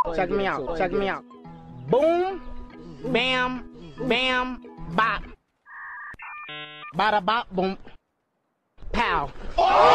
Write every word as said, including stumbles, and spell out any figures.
Check me out. Check me out. Boom, bam, bam, bop. Bada bop, boom, pow. Oh!